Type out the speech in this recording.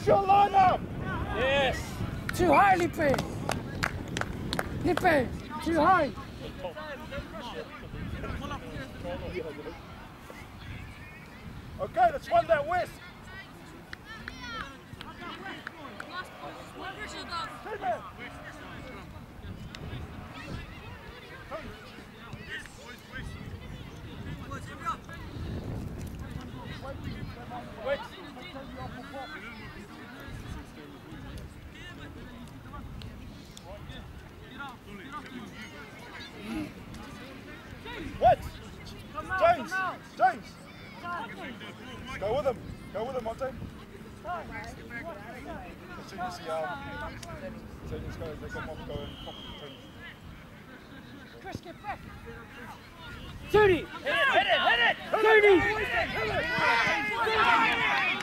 Push your line up! Yes! Too high, Lippe! Lippe, too high! Okay, let's run that whisk! Stay there! Wait! What? James! James! Go with him! Go with him, Monte! As soon as he Tony's going, they come off going. Chris, get back! Tony! Hit it! Hit it! Hit it! Tony!